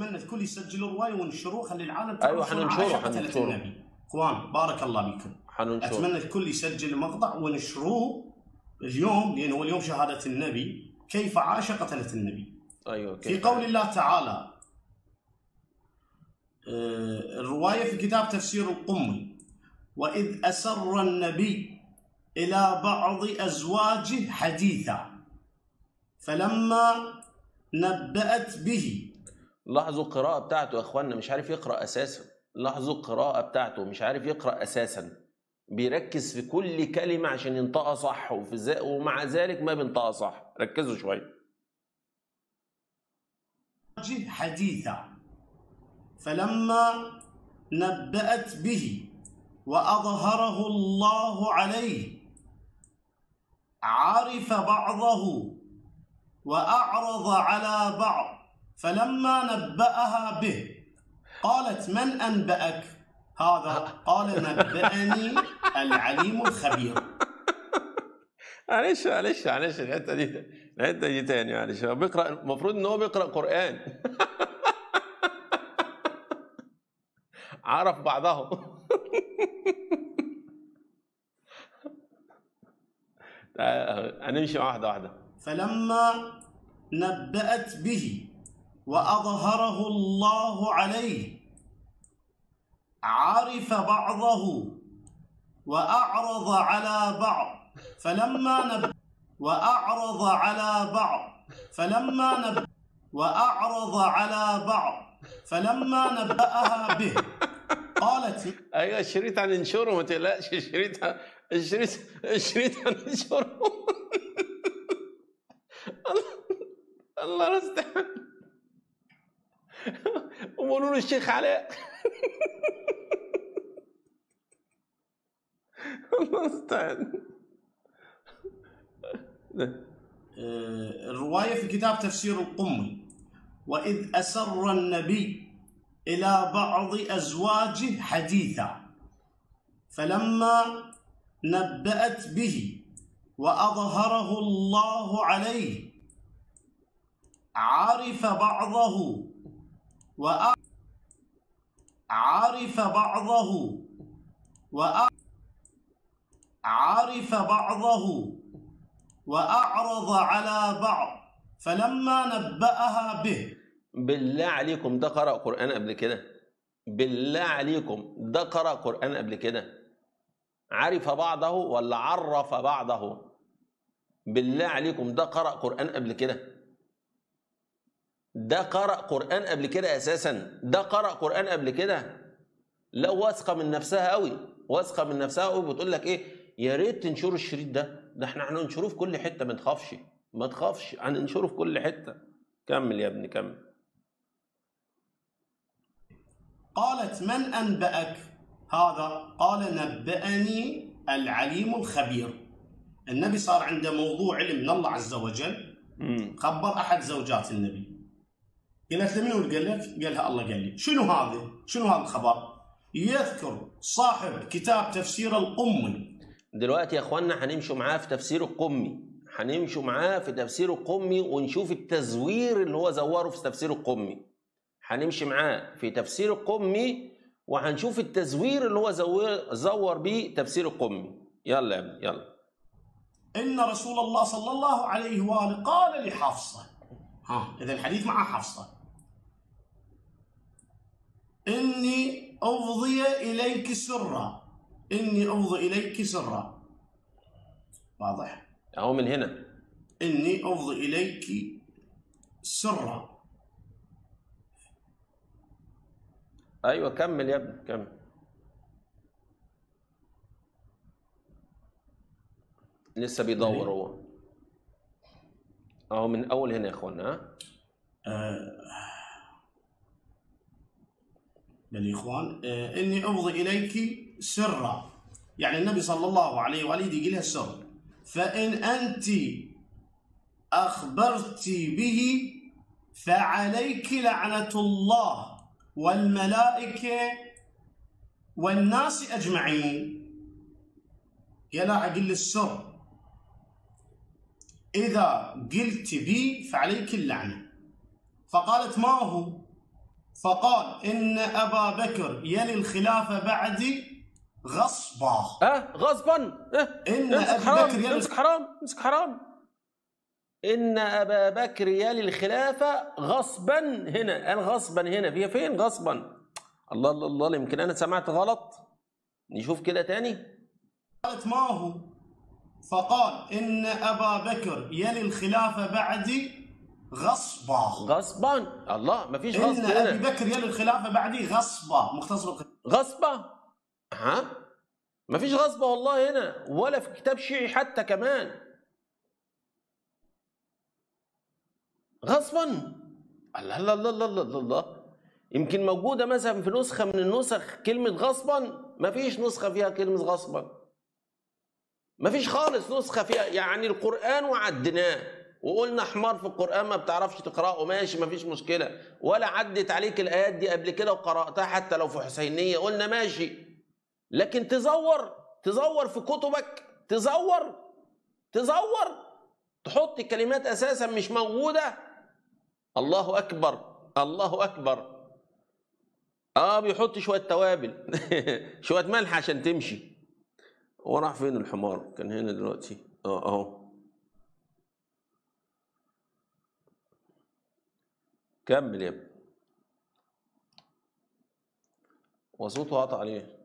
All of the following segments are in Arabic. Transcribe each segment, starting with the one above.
اتمنى الكل يسجل الروايه وننشروه، خلي العالم تعرف. ايوه حننشره النبي. اخوان بارك الله بكم، اتمنى الكل يسجل المقطع ونشروه اليوم، لانه هو اليوم شهاده النبي، كيف عاش قتله النبي. ايوه في قول الله تعالى، الروايه في كتاب تفسير القمي: واذ اسر النبي الى بعض ازواجه حديثا فلما نبأت به. لاحظوا القراءة بتاعته يا اخوانا، مش عارف يقرأ اساسا. لاحظوا القراءة بتاعته، مش عارف يقرأ اساسا، بيركز في كل كلمة عشان ينطقها صح، ومع ذلك ما بينطقها صح. ركزوا شوية. حديثا فلما نبأت به وأظهره الله عليه عرف بعضه وأعرض على بعض، فلما نبأها به قالت: من أنبأك هذا؟ قال: نبأني العليم الخبير. معلش الحتة دي تاني. معلش، هو بيقرأ، المفروض ان هو بيقرأ قرآن. عرف بعضه. هنمشي واحدة واحدة. فلما نبأت به وأظهره الله عليه عرف بعضه وأعرض على بعض، فلما وأعرض على بعض فلما نبأها به قالت: ايوه الشريط هننشره، ما تقلقش. الشريط هننشره. الله المستعان. وقولوا له الشيخ علاء. الله المستعان. الرواية في كتاب تفسير القمي: وإذ أسر النبي إلى بعض أزواجه حديثا فلما نبأت به وأظهره الله عليه عرف بعضه وأعرض على بعض، فلما نبأها به. بالله عليكم ده قرأ قرآن قبل كده؟ بالله عليكم ده قرأ قرآن قبل كده؟ عرف بعضه ولا عرف بعضه؟ بالله عليكم ده قرأ قرآن قبل كده؟ ده قرأ قرآن قبل كده اساسا؟ ده قرأ قرآن قبل كده؟ لا، واثقة من نفسها قوي، واثقة من نفسها قوي، بتقول لك ايه؟ يا ريت تنشروا الشريط ده احنا هننشروه في كل حتة، ما تخافش هننشره في كل حتة. كمل يا ابني كمل. قالت: من أنبأك هذا؟ قال: نبأني العليم الخبير. النبي صار عنده موضوع علم من الله عز وجل. خبر أحد زوجات النبي، قالت له: مين قال لك؟ قالها: الله قال لي. شنو هذا الخبر؟ يذكر صاحب كتاب تفسير القمي. دلوقتي يا اخوانا هنمشوا معاه في تفسير القمي، ونشوف التزوير اللي هو زوره في تفسير القمي. هنمشي معاه في تفسير القمي وهنشوف التزوير اللي هو زور بيه تفسير القمي. يلا يا ابني يلا. إن رسول الله صلى الله عليه وآله قال لحفصة، إذا الحديث مع حفصة: إني أفضي إليك سرا. واضح؟ أهو من هنا: إني أفضي إليك سرا. أيوة كمل يا ابني كمل. لسه بيدور هو. أهو من أول هنا يا إخوانا. للإخوان إني أفضي إليك سرا، يعني النبي صلى الله عليه وآله يقول لها سر، فإن أنت أخبرت به فعليك لعنة الله والملائكة والناس أجمعين. يا لا أقل السر، إذا قلت بي فعليك اللعنة. فقالت: ما هو؟ فقال إن أبا بكر يلي الخلافة بعدي غصبا. غصبا. إن امسك أبي حرام، بكر يلي امسك حرام، امسك حرام. إن أبا بكر يلي الخلافة غصبا. هنا قال غصبا، هنا فيها فين غصبا؟ الله الله الله، يمكن أنا سمعت غلط. نشوف كده تاني. قالت ما هو؟ فقال إن أبا بكر يلي الخلافة بعدي غصبا. غصبا. الله، ما فيش غصب إن هنا. أبي بكر يلي الخلافة بعدي غصبا، مختصر غصبة. ما فيش غصبة والله هنا، ولا في كتاب شيعي حتى كمان. غصبا. الله الله الله الله الله الله. يمكن موجودة مثلا في نسخة من النسخ كلمة غصبا، ما فيش نسخة فيها كلمة غصبا، ما فيش خالص نسخة فيها. يعني القرآن وعدناه وقلنا حمار في القرآن ما بتعرفش تقرأه، ماشي ما فيش مشكلة، ولا عدت عليك الآيات دي قبل كده وقرأتها حتى لو في حسينية، قلنا ماشي. لكن تزور في كتبك، تزور تحط كلمات أساسا مش موجودة. الله أكبر، الله أكبر. بيحط شوية توابل شوية ملح عشان تمشي. هو راح فين الحمار؟ كان هنا دلوقتي. اهو. كمل يا ابني. وصوته قطع عليه.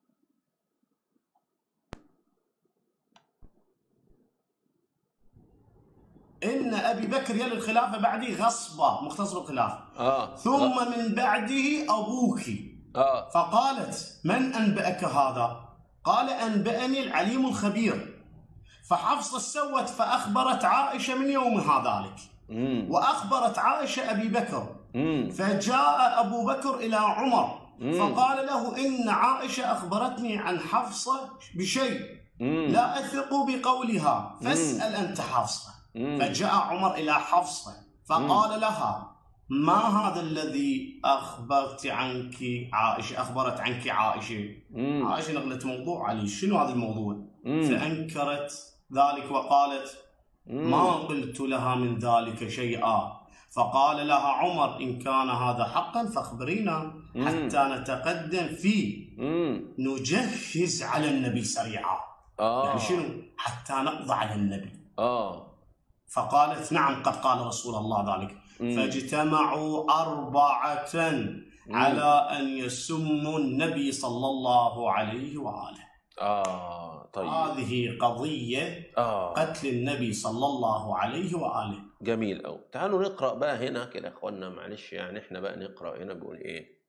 إن أبي بكر يلي الخلافة بعدي غصبا، مختصر الخلافة. ثم من بعده أبوك. فقالت من أنبأك هذا؟ قال أنبأني العليم الخبير. فحفصة سوت فأخبرت عائشة من يومها ذلك، وأخبرت عائشة أبي بكر. فجاء أبو بكر إلى عمر فقال له إن عائشة أخبرتني عن حفصة بشيء لا أثق بقولها، فاسأل أنت حفصة. فجاء عمر إلى حفصة فقال لها ما هذا الذي أخبرت عنك عائشة؟ أخبرت عنك عائشة. عائشة نقلت موضوع علي، شنو هذا الموضوع؟ فأنكرت ذلك وقالت ما قلت لها من ذلك شيئا. فقال لها عمر إن كان هذا حقا فاخبرينا حتى نتقدم فيه، نجهز على النبي سريعا. يعني شنو؟ حتى نقضي على النبي. فقالت نعم قد قال رسول الله ذلك. فاجتمعوا 4 على أن يسموا النبي صلى الله عليه وآله. طيب. هذه قضية قتل النبي صلى الله عليه وآله. جميل أوي. تعالوا نقرأ بقى هنا كده يا أخوانا، معلش يعني إحنا بقى نقرأ هنا بيقول إيه.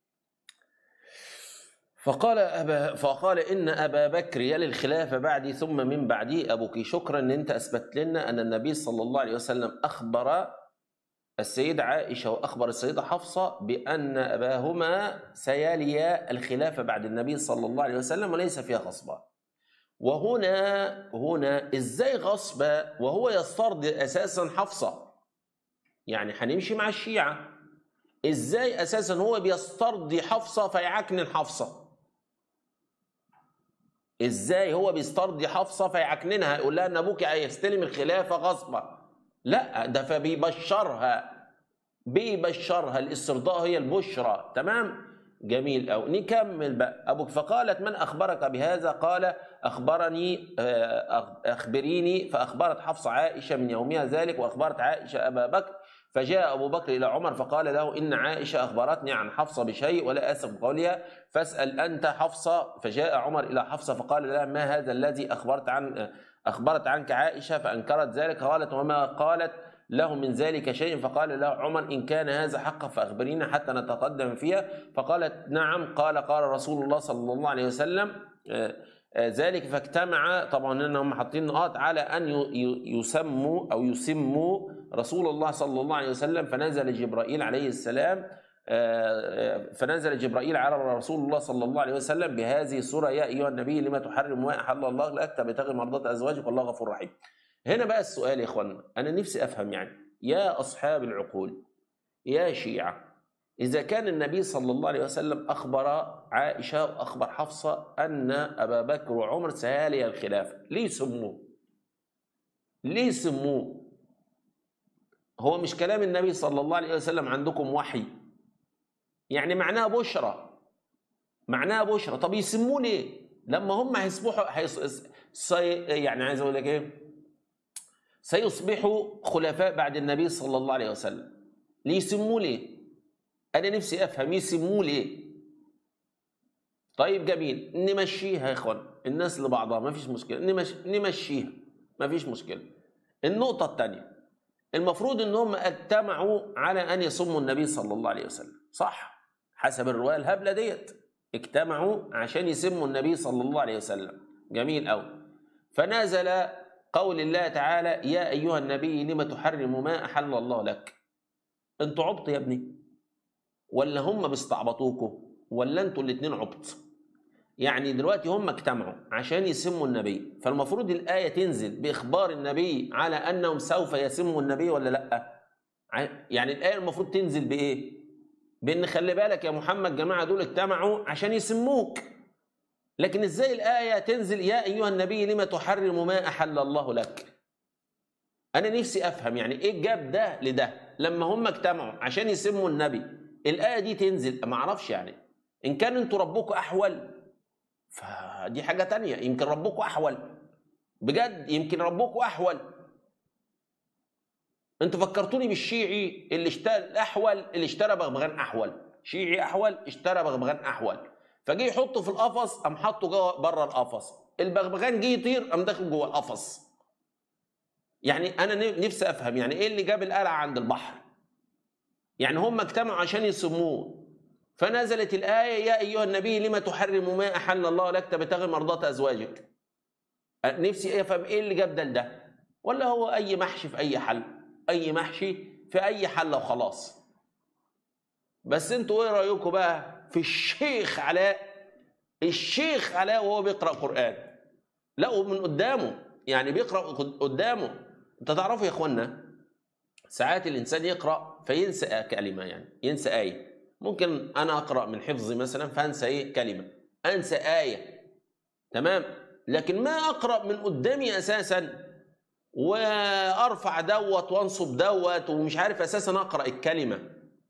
فقال إن أبا بكر يلي الخلافة بعدي ثم من بعدي أبوك. شكرا أن أنت أثبت لنا أن النبي صلى الله عليه وسلم أخبر السيدة عائشة وأخبر السيدة حفصة بأن أباهما سياليا الخلافة بعد النبي صلى الله عليه وسلم وليس فيها غصبة. وهنا إزاي غصبة وهو يسترضي أساسا حفصة؟ يعني هنمشي مع الشيعة، إزاي أساسا هو بيسترضي حفصة فيعكنن حفصة؟ إزاي هو بيسترضي حفصة فيعكننها، يقول لها أن أبوك هيستلم الخلافة غصبة؟ لا، ده فبيبشرها، الاسترضاء هي البشرى. تمام، جميل أو نكمل بقى. أبوك فقالت من أخبرك بهذا؟ قال أخبريني. فأخبرت حفصة عائشة من يومها ذلك، وأخبرت عائشة أبا بكر. فجاء أبو بكر إلى عمر فقال له إن عائشة أخبرتني عن حفصة بشيء ولا أثق بقولها، فاسأل أنت حفصة. فجاء عمر إلى حفصة فقال لها ما هذا الذي أخبرت عنك عائشة؟ فأنكرت ذلك. قالت وما قالت له من ذلك شيء. فقال له عمر إن كان هذا حقا فأخبرينا حتى نتقدم فيها. فقالت نعم. قال رسول الله صلى الله عليه وسلم ذلك. فاجتمع، طبعا هم حاطين نقاط على أن يسموا رسول الله صلى الله عليه وسلم. فنزل جبرائيل عليه السلام، فنزل جبرائيل على رسول الله صلى الله عليه وسلم بهذه السورة يا أيها النبي لما تحرم ما أحل الله لك تبتغي مرضات أزواجك والله غفور رحيم. هنا بقى السؤال يا إخوانا، أنا نفسي أفهم يعني يا أصحاب العقول يا شيعة، إذا كان النبي صلى الله عليه وسلم أخبر عائشة وأخبر حفصة أن أبا بكر وعمر سيالي الخلافة، ليه سموه؟ هو مش كلام النبي صلى الله عليه وسلم عندكم وحي؟ يعني معناها بشرى، معناها بشرى. طب يسموه ليه لما هم هيصبحوا يعني عايز اقول لك ايه، سيصبحوا خلفاء بعد النبي صلى الله عليه وسلم، ليه يسموه ليه؟ انا نفسي افهم يسموه ليه. طيب جميل، نمشيها يا اخوان، الناس لبعضها ما فيش مشكله، نمشيها ما فيش مشكله. النقطه الثانيه، المفروض ان هم اجتمعوا على ان يصموا النبي صلى الله عليه وسلم، صح؟ حسب الروايه الهبله ديت اجتمعوا عشان يسموا النبي صلى الله عليه وسلم. جميل قوي. فنزل قول الله تعالى: يا ايها النبي لم تحرم ما احل الله لك. انتوا عبط يا ابني، ولا هم بيستعبطوكوا، ولا انتوا الاثنين عبط؟ يعني دلوقتي هم اجتمعوا عشان يسموا النبي، فالمفروض الآية تنزل بإخبار النبي على أنهم سوف يسموا النبي ولا لأ؟ يعني الآية المفروض تنزل بإيه؟ بأن خلي بالك يا محمد جماعة دول اجتمعوا عشان يسموك. لكن إزاي الآية تنزل يا أيها النبي لما تحرم ما أحل الله لك؟ أنا نفسي أفهم يعني إيه جاب ده لده لما هم اجتمعوا عشان يسموا النبي، الآية دي تنزل؟ ما أعرفش يعني. إن كان أنتوا ربكم أحول فدي حاجة تانية، يمكن ربكم أحول بجد، يمكن ربكم أحول. أنتوا فكرتوني بالشيعي اللي اشترى الأحول، اللي اشترى بغبغان أحول، شيعي أحول اشترى بغبغان أحول، فجي يحطه في القفص، قام حطه جوه بره القفص، البغبغان جه يطير قام داخل جوه القفص. يعني أنا نفسي أفهم يعني إيه اللي جاب القلعة عند البحر؟ يعني هم اجتمعوا عشان يسموه، فنزلت الآية يا أيها النبي لما تحرم ما أحل الله لك تبتغي مرضات أزواجك. نفسي أفهم إيه اللي جاب ده لده، ولا هو أي محشي في أي حل، أي محشي في أي حل وخلاص. بس أنتوا إيه رأيكم بقى في الشيخ علاء؟ الشيخ علاء وهو بيقرأ قرآن، لقوا من قدامه، يعني بيقرأ قدامه. أنت تعرفوا يا إخوانا ساعات الإنسان يقرأ فينسى كلمة، يعني ينسى آية. ممكن أنا أقرأ من حفظي مثلا فأنسى إيه كلمة، أنسى آية، تمام؟ لكن ما أقرأ من قدامي أساسا وأرفع دوت وأنصب دوت ومش عارف أساسا أقرأ الكلمة.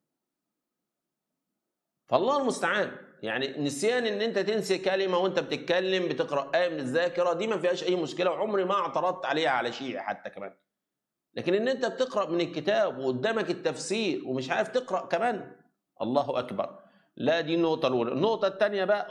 فالله المستعان. يعني نسيان إن أنت تنسي كلمة وأنت بتتكلم بتقرأ آية من الذاكرة دي ما فيهاش أي مشكلة، وعمري ما اعترضت عليها على شيء حتى كمان. لكن إن أنت بتقرأ من الكتاب وقدامك التفسير ومش عارف تقرأ كمان، الله أكبر. لا، دي النقطة الأولى. النقطة الثانية بقى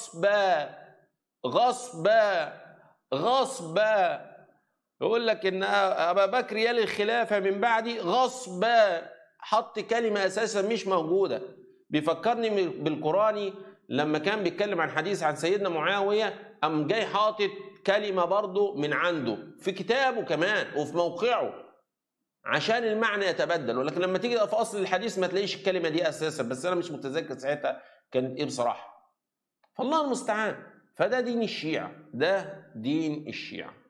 غصبا يقول لك إن أبا بكر يلي الخلافة من بعدي غصبا، حط كلمة أساسا مش موجودة. بيفكرني بالقرآني لما كان بيتكلم عن حديث عن سيدنا معاوية، قام جاي حاطط كلمة برضه من عنده في كتابه كمان وفي موقعه عشان المعنى يتبدل، ولكن لما تيجي في اصل الحديث ما تلاقيش الكلمه دي اساسا، بس انا مش متذكر ساعتها كانت ايه بصراحه. فالله المستعان. فده دين الشيعه، ده دين الشيعه.